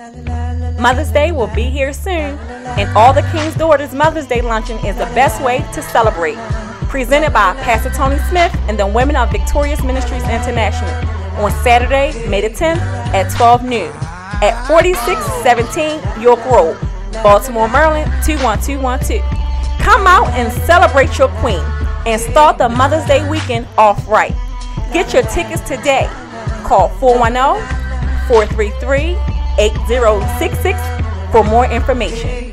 Mother's Day will be here soon, and All the King's Daughters Mother's Day Luncheon is the best way to celebrate. Presented by Pastor Tony Smith and the Women of Victorious Ministries International on Saturday, May the 10th at 12 noon at 4617 York Road, Baltimore, Maryland 21212. Come out and celebrate your queen and start the Mother's Day weekend off right. Get your tickets today. Call 410-433-8066 for more information.